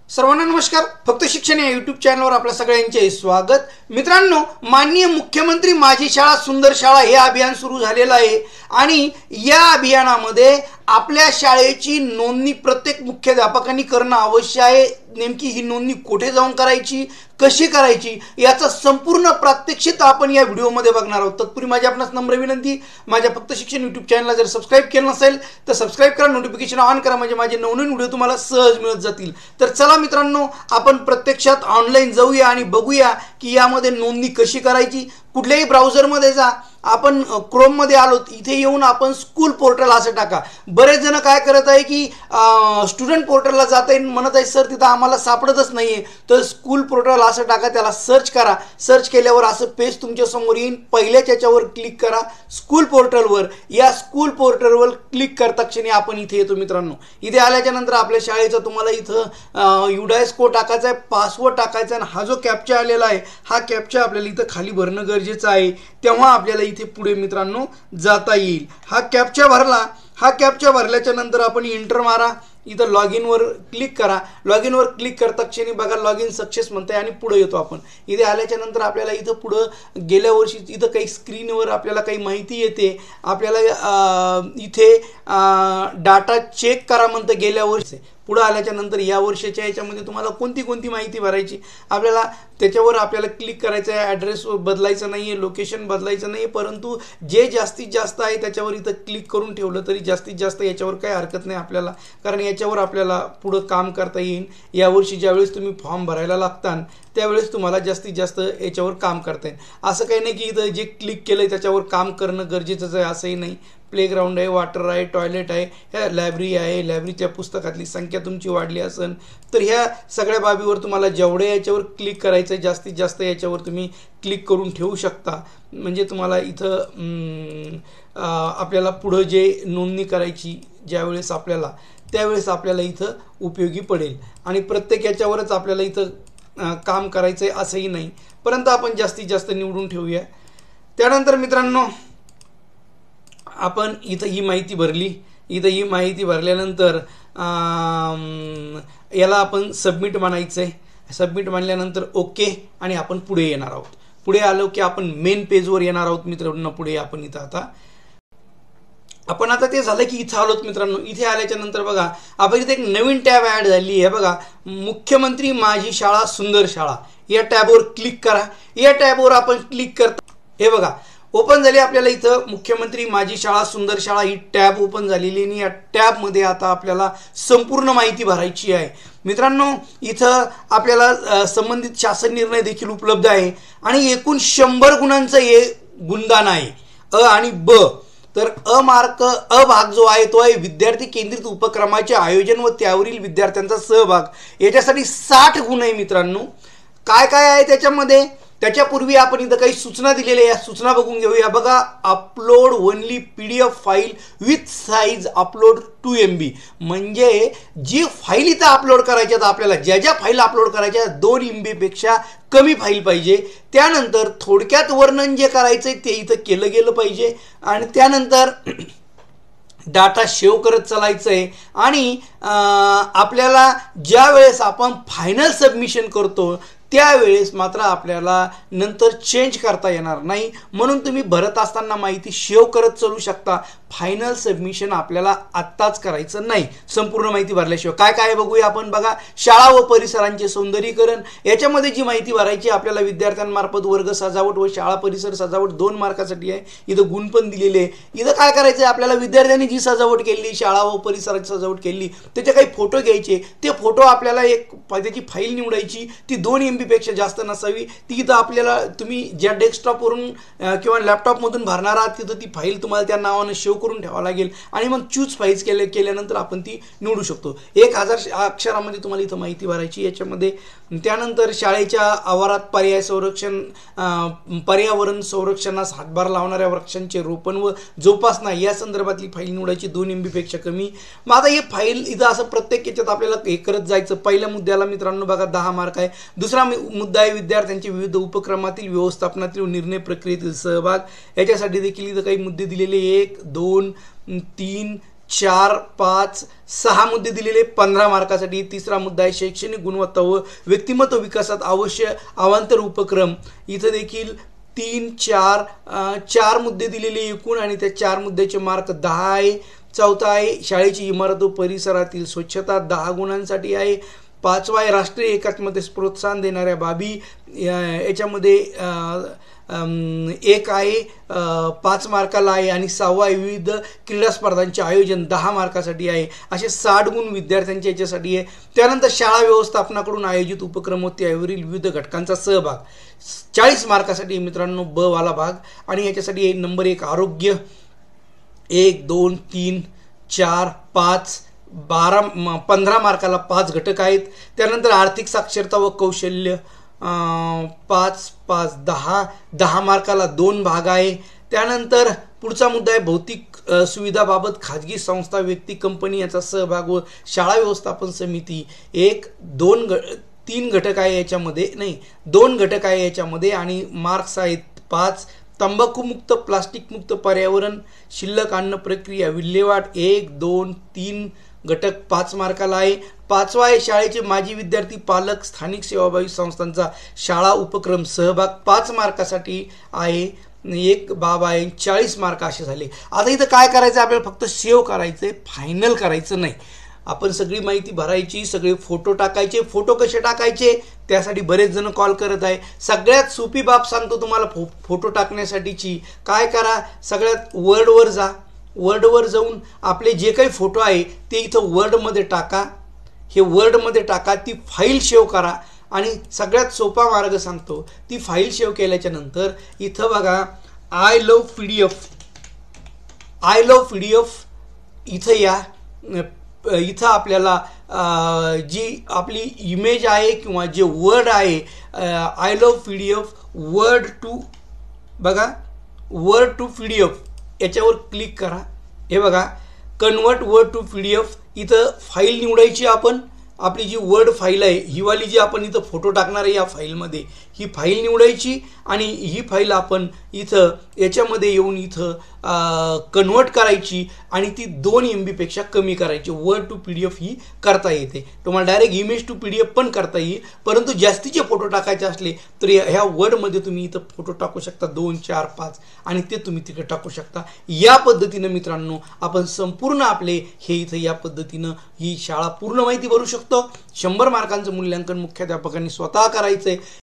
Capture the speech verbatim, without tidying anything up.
सर्वांना नमस्कार। फक्त शिक्षण या यूट्यूब चॅनलवर आपल्या सगळ्यांचे स्वागत। मित्रांनो, माननीय मुख्यमंत्री माझी शाळा सुंदर शाळा हे अभियान सुरू झालेलं आहे आणि या अभियानामध्ये आपल्या शाळेची नोंदणी प्रत्येक मुख्याध्यापकांनी करणं आवश्यक आहे। नेमकी ही नोंदणी कुठे जाऊन करायची, कशी करायची याचा संपूर्ण प्रात्यक्षिक आपण या व्हिडिओमध्ये बघणार आहोत। तत्पूर्वी माझी आपणास नम्र विनंती, माझ्या फक्त शिक्षण यूट्यूब चॅनलला जर सबस्क्राइब केलं नसेल तर सबस्क्राइब करा, नोटिफिकेशन ऑन करा, म्हणजे माझे नवनवीन व्हिडिओ तुम्हाला सहज मिळत जातील। तर चला मित्रांनो, आपण प्रत्यक्षात ऑनलाईन जाऊया आणि बघूया की यामध्ये नोंदणी कशी करायची। कुठल्याही ब्राउझरमध्ये जा, आपण क्रोम मध्ये आलो, इथे येऊन आपण स्कूल पोर्टल असं टाका। बरेच जण काय करत आहे की स्टुडंट पोर्टलला जात आहे, म्हणत आहे सर तिथं आम्हाला सापडतच नाहीये। तर स्कूल पोर्टल असं टाका, त्याला सर्च करा। सर्च केल्यावर असं पेज तुमच्या समोर येईल। पहिल्याच याच्यावर क्लिक करा स्कूल पोर्टलवर। या स्कूल पोर्टलवर क्लिक करता क्षणी आपण इथे येतो। मित्रांनो, इथे आल्याच्या नंतर आपल्या शाळेचा तुम्हाला इथं युडायस कोड टाकायचा आहे, पासवर्ड टाकायचा आहे, हा जो कॅप्चा आलेला आहे हा कॅप्चा आपल्याला इथं खाली भरणं गरजेचं आहे, तेव्हा आपल्याला इथे पुढे मित्रांनो जाता येईल। हा कॅप्चा भरला, हा कॅप्चा भरल्याच्या नंतर आपण एंटर मारा, इथं लॉग इन वर क्लिक करा। लॉग इन वर क्लिक करता क्षणी बघा लॉग इन सक्सेस म्हणते आणि पुढे येतो आपण। इथे आल्याच्या नंतर आपल्याला इथं पुढे गेल्या वर्षी इथं काही स्क्रीनवर आपल्याला काही माहिती येते। आपल्याला इथे डाटा चेक करा म्हणते गेल्या वर्षी। पुढे आल्याच्या नंतर या वर्षाच्या याच्यामध्ये तुम्हाला कोणती कोणती माहिती भरायची आपल्याला त्याच्यावर आपल्याला क्लिक करायचं आहे। ॲड्रेस बदलायचं नाही आहे, लोकेशन बदलायचं नाही आहे, परंतु जे जास्तीत जास्त आहे त्याच्यावर इथं क्लिक करून ठेवलं तरी जास्तीत जास्त याच्यावर काही हरकत नाही आपल्याला, कारण याच्यावर आपल्याला पुढं काम करता येईल। यावर्षी ज्यावेळेस तुम्ही फॉर्म भरायला लागता त्यावेळेस तुम्हाला जास्तीत जास्त याच्यावर काम करता येईल। असं काही नाही की इथं जे क्लिक केलं त्याच्यावर काम करणं गरजेचंच आहे असंही नाही। प्लेग्राऊंड आहे, वॉटर आहे, टॉयलेट आहे, ह्या लायब्ररी आहे, लायब्ररीच्या पुस्तकातली संख्या तुमची वाढली असेल तर ह्या सगळ्या बाबीवर तुम्हाला जेवढे याच्यावर क्लिक करायचं आहे जास्तीत जास्त याच्यावर तुम्ही क्लिक करून ठेवू शकता। म्हणजे तुम्हाला इथं आपल्याला पुढं जे नोंदणी करायची ज्यावेळेस आपल्याला त्यावेळेस आपल्याला इथं उपयोगी पडेल आणि प्रत्येक याच्यावरच आपल्याला इथं काम करायचं आहे असंही नाही, परंतु आपण जास्तीत जास्त निवडून ठेवूया। त्यानंतर मित्रांनो, आपण इथं ही माहिती भरली, इथं ही माहिती भरल्यानंतर याला आपण सबमिट म्हणायचं आहे। सबमिट म्हणल्यानंतर ओके आणि आपण पुढे येणार आहोत। पुढे आलो की आपण मेन पेजवर येणार आहोत मित्रांनो। पुढे आपण इथं आता आपण आता ते झालं की इथं आलोत मित्रांनो। इथे आल्याच्या नंतर बघा आपण इथे एक नवीन टॅब ॲड झाली आहे बघा, मुख्यमंत्री माझी शाळा सुंदर शाळा। या टॅबवर क्लिक करा। या टॅबवर आपण क्लिक करता हे बघा ओपन झाली आपल्याला इथं मुख्यमंत्री माझी शाळा सुंदर शाळा ही टॅब ओपन झालेली आणि या टॅबमध्ये आता आपल्याला संपूर्ण माहिती भरायची आहे। मित्रांनो, इथं आपल्याला संबंधित शासन निर्णय देखील उपलब्ध आहे आणि एकूण शंभर गुणांचं हे गुणदान आहे अ आणि ब। तर अ मार्क अ भाग जो आहे तो आहे विद्यार्थी केंद्रित उपक्रमाचे आयोजन व त्यावरील विद्यार्थ्यांचा सहभाग। याच्यासाठी साठ गुण आहे मित्रांनो। काय काय आहे त्याच्यामध्ये त्याच्यापूर्वी आपण इथं काही सूचना दिलेल्या या सूचना बघून घेऊया। बघा, upload only PDF file with size upload to M B, म्हणजे जी फाईल इथं अपलोड करायच्यात आपल्याला, ज्या ज्या फाईल अपलोड करायच्या दोन एम बी पेक्षा कमी फाईल पाहिजे। त्यानंतर थोडक्यात वर्णन जे करायचंय ते इथं केलं गेलं पाहिजे आणि त्यानंतर डाटा सेव्ह करत चालायचं आहे आणि आपल्याला ज्या वेळेस आपण फायनल सबमिशन करतो त्यावेळेस मात्र आपल्याला नंतर चेंज करता येणार नाही, म्हणून तुम्ही भरत असताना माहिती सेव्ह करत चालू शकता। फायनल सबमिशन आपल्याला आत्ताच करायचं नाही संपूर्ण माहिती भरल्याशिवाय। काय काय बघूया आपण। बघा, शाळा व परिसरांचे सौंदर्यीकरण, याच्यामध्ये जी माहिती भरायची आपल्याला विद्यार्थ्यांमार्फत वर्ग सजावट व शाळा परिसर सजावट दोन मार्कासाठी आहे। इथं गुण पण दिलेले आहे। इथं काय करायचं आहे आपल्याला, विद्यार्थ्यांनी जी सजावट केली, शाळा व परिसराची सजावट केली त्याचे काही फोटो घ्यायचे। ते फोटो आपल्याला एक त्याची फाईल निवडायची, ती दोन एम बी पेक्षा जास्त नसावी। ती इथं आपल्याला तुम्ही ज्या डेस्कटॉपवरून किंवा लॅपटॉपमधून भरणार आहात तिथं ती फाईल तुम्हाला त्या नावानं सेव्ह करून ठेवावं लागेल आणि मग चूज फाईल्स केले केल्यानंतर आपण ती निवडू शकतो। एक हजार अक्षरामध्ये तुम्हाला इथं माहिती भरायची याच्यामध्ये। त्यानंतर शाळेच्या आवारात पर्याय संरक्षण पर्यावरण संरक्षणास हातभार लावणाऱ्या वृक्षांचे रोपण व जोपासना या संदर्भातली फाईल निवडायची, दोन एम बी पेक्षा कमी। मग आता ही फाईल इथं असं प्रत्येक याच्यात आपल्याला हे करत जायचं। पहिल्या मुद्द्याला मित्रांनो बघा दहा मार्क आहे। दुसरा मुद्दा आहे विद्यार्थ्यांचे विविध उपक्रमातील व्यवस्थापनातील निर्णय प्रक्रियेतील सहभाग। याच्यासाठी देखील इथं काही मुद्दे दिलेले एक दोन तीन चार पाच सहा मुद्दे दिलेले पंधरा मार्कासाठी. तिसरा मुद्दा आहे शैक्षणिक गुणवत्ता व व्यक्तिमत्व विकासात आवश्यक अवांतर उपक्रम. इथं देखील तीन चार चार मुद्दे दिलेले एकूण आणि त्या चार मुद्द्याचे मार्क दहा आहे. चौथा आहे शाळेची इमारत व परिसरातील स्वच्छता, दहा गुणांसाठी आहे. पाचवा आहे राष्ट्रीय एकात्मतेस प्रोत्साहन देणाऱ्या बाबी, याच्यामध्ये एक आहे पाच मार्काला आहे. आणि सहावा आहे विविध क्रीडा स्पर्धांचे आयोजन, दहा मार्कासाठी आहे. असे साठ गुण विद्यार्थ्यांच्या याच्यासाठी आहे. त्यानंतर शाळा व्यवस्थापनाकडून आयोजित उपक्रम व त्यावरील विविध घटकांचा सहभाग, चाळीस मार्कासाठी मित्रांनो ब वाला भाग. आणि याच्यासाठी आहे नंबर एक आरोग्य, एक दोन तीन चार पाच बारा पंधरा मार्काला पाच घटक आहेत. त्यानंतर आर्थिक साक्षरता व कौशल्य पाच पाच दहा दहा मार्काला दोन भाग आहे. त्यानंतर पुढचा मुद्दा आहे भौतिक सुविधाबाबत खाजगी संस्था, व्यक्ती, कंपनी याचा सहभाग व शाळा व्यवस्थापन समिती, एक दोन ग तीन घटक आहे याच्यामध्ये, नाही दोन घटक आहे याच्यामध्ये आणि मार्क्स आहेत पाच. तंबाखूमुक्त, प्लास्टिकमुक्त पर्यावरण, शिल्लक अन्न प्रक्रिया विल्हेवाट, एक दोन तीन घटक पाच मार्काला आहे. पाचवा आहे शाळेचे माजी विद्यार्थी, पालक, स्थानिक सेवाभावी संस्थांचा शाळा उपक्रम सहभाग, पाच मार्कासाठी आहे. एक बाब आहे, चाळीस मार्क असे झाले. आता इथं काय करायचं आपल्याला, फक्त सेव्ह करायचं आहे, फायनल करायचं नाही. आपण सगळी माहिती भरायची, सगळे फोटो टाकायचे. फोटो कसे टाकायचे त्यासाठी बरेच जण कॉल करत आहे. सगळ्यात सोपी बाब सांगतो तुम्हाला फो फोटो टाकण्यासाठीची. काय करा, सगळ्यात वर्डवर जा. वर्डवर जाऊन आपले जे काही फोटो आहे ते इथं वर्डमध्ये टाका. हे वर्डमध्ये टाका, ती फाईल सेव्ह करा. आणि सगळ्यात सोपा मार्ग सांगतो, ती फाईल सेव्ह केल्याच्या नंतर इथं बघा I love P D F, I love P D F इथं या. इथं आपल्याला जी आपली इमेज आहे किंवा जे वर्ड आहे I love P D F word to, बघा word to P D F याच्यावर क्लिक करा. हे बघा convert word to P D F, इथं फाईल निवडायची. आपण आपली जी वर्ड फाईल आहे ही वाली जी आपण इथं फोटो टाकणार आहे या फाईलमध्ये, ही फाईल निवडायची आणि ही फाईल आपण इथं याच्यामध्ये येऊन इथं कन्वर्ट करायची आणि ती दोन एम बीपेक्षा कमी करायची. Word to P D F ही करता येते. तुम्हाला direct image to P D F पण करता येईल, परंतु जास्तीचे फोटो टाकायचे असले तर ह्या वर्डमध्ये तुम्ही इथं फोटो टाकू शकता, दोन चार पाच, आणि ते तुम्ही तिकडे टाकू शकता. या पद्धतीनं मित्रांनो आपण संपूर्ण आपले हे इथं या पद्धतीनं ही शाळा पूर्ण माहिती भरू शकतो. शंभर मार्कांचं मूल्यांकन मुख्याध्यापकांनी स्वतः करायचं आहे.